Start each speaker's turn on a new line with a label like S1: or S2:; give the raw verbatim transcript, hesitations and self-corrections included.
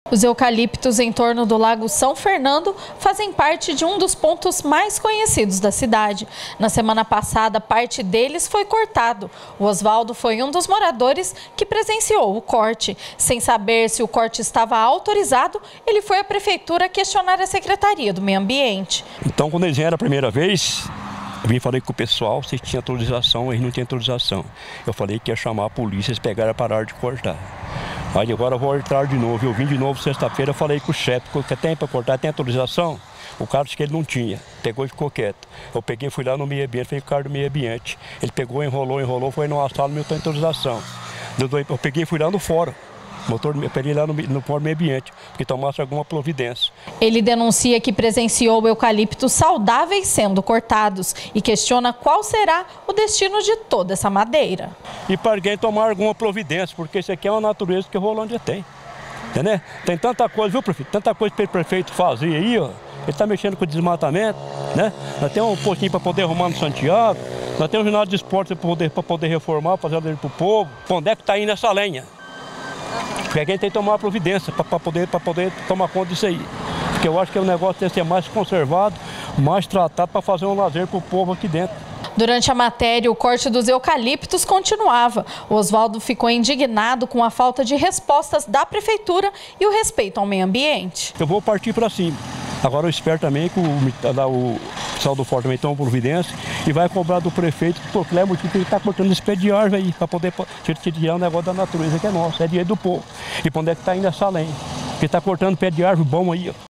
S1: Os eucaliptos em torno do Lago São Fernando fazem parte de um dos pontos mais conhecidos da cidade. Na semana passada, parte deles foi cortado. O Oswaldo foi um dos moradores que presenciou o corte. Sem saber se o corte estava autorizado, ele foi à prefeitura questionar a Secretaria do Meio Ambiente.
S2: Então, quando eles vieram a primeira vez, eu vim e falei com o pessoal se tinha autorização, eles não tinham autorização. Eu falei que ia chamar a polícia, eles pegaram e pararam de cortar. Aí agora eu vou entrar de novo. Eu vim de novo sexta-feira, falei com o chefe, que tem para cortar, tem autorização? O cara disse que ele não tinha, pegou e ficou quieto. Eu peguei, fui lá no meio ambiente, falei com o cara do meio ambiente. Ele pegou, enrolou, enrolou, foi numa sala, não tem autorização. Eu peguei e fui lá no fórum. Motor, eu peguei lá no, no fórum meio ambiente, que tomasse alguma providência.
S1: Ele denuncia que presenciou eucaliptos saudáveis sendo cortados e questiona qual será o destino de toda essa madeira.
S2: E para alguém tomar alguma providência, porque isso aqui é uma natureza que Rolândia tem. Entendeu? Tem tanta coisa, viu, prefeito? Tanta coisa para o prefeito fazer aí, ó. Ele está mexendo com o desmatamento, né? Nós temos um postinho para poder arrumar no Santiago, nós temos um jornal de esporte para poder, para poder reformar, fazer a para o povo. Onde é que está indo essa lenha? Porque a gente tem que tomar uma providência para poder, para poder tomar conta disso aí. Porque eu acho que o negócio tem que ser mais conservado, mais tratado para fazer um lazer para o povo aqui dentro.
S1: Durante a matéria, o corte dos eucaliptos continuava. O Oswaldo ficou indignado com a falta de respostas da prefeitura e o respeito ao meio ambiente.
S2: Eu vou partir para cima. Agora eu espero também que o, o pessoal do Forte também tome providência e vai cobrar do prefeito, porque é motivo que ele está cortando esse pé de árvore aí, para poder tirar o negócio da natureza que é nosso, é dinheiro do povo. E para onde é que está indo essa lenha? Porque está cortando pé de árvore bom aí, ó.